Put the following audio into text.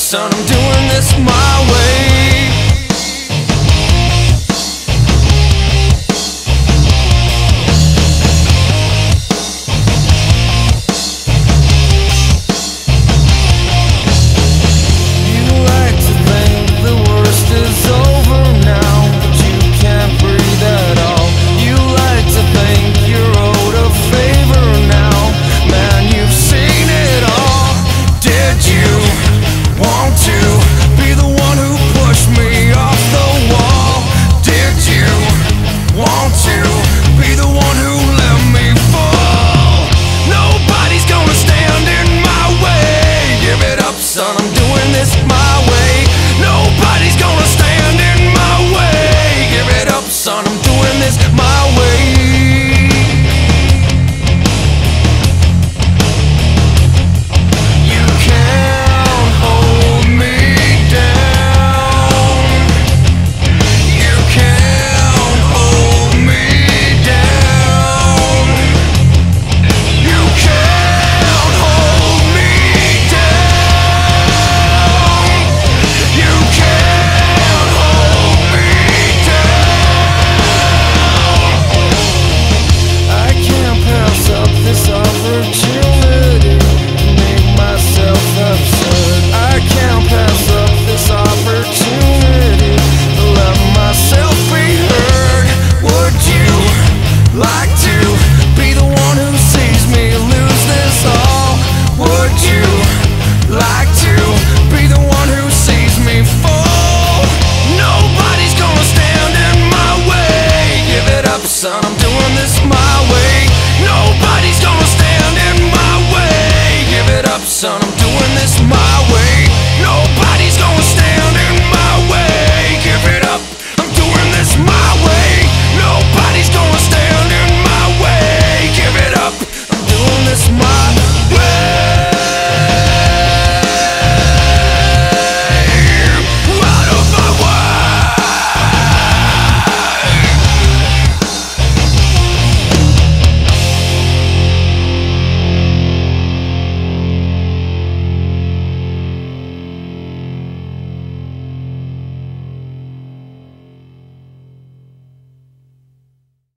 son, I'm doing this my way. Son, I'm doing this my way. Nobody's gonna stand in my way. Give it up, son, I'm doing this my way. You can't hold me down. You can't hold me down. You can't hold me down. This opportunity to make myself absurd. I can't pass up this opportunity to let myself be heard. Would you like to be the one who sees me lose this all? Would you like to be the one who sees me fall? Nobody's gonna stand in my way. Give it up, son, I'm doing this my way. Nobody's gonna stand in my way. Give it up, son, I'm doing this my way.